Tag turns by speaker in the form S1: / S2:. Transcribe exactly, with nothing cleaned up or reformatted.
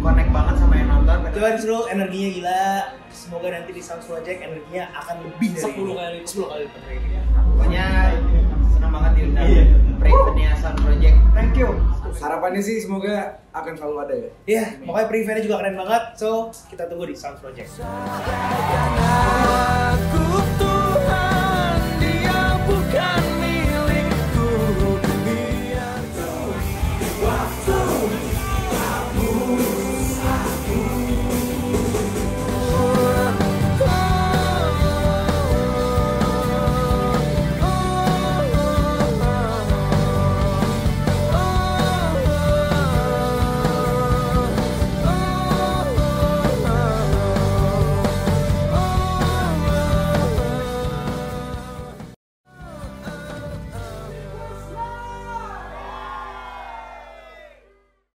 S1: connect banget sama yang nonton.
S2: Cuman seru, energinya gila. Semoga nanti di Sounds Project energinya akan lebih dari
S3: sepuluh kali
S2: sepuluh kali lipat dari ini.
S1: Pokoknya senang banget diundang Pre-eventnya Sound Project. Thank you.
S4: Harapannya sih semoga akan selalu ada ya.
S2: Iya, pokoknya pre-eventnya juga keren banget. So, kita tunggu di Sounds Project.